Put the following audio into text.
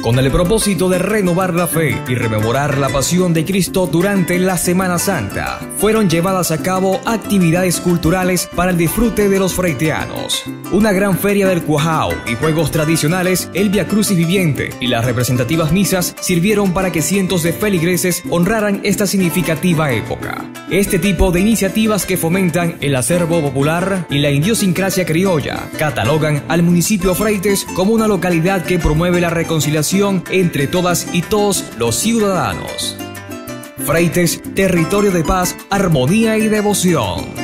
Con el propósito de renovar la fe y rememorar la pasión de Cristo durante la Semana Santa, fueron llevadas a cabo actividades culturales para el disfrute de los freitianos. Una gran feria del cuajao y juegos tradicionales, el Via Crucis viviente y las representativas misas sirvieron para que cientos de feligreses honraran esta significativa época. Este tipo de iniciativas que fomentan el acervo popular y la idiosincrasia criolla catalogan al municipio Freites como una localidad que promueve la reconciliación entre todas y todos los ciudadanos. Freites, territorio de paz, armonía y devoción.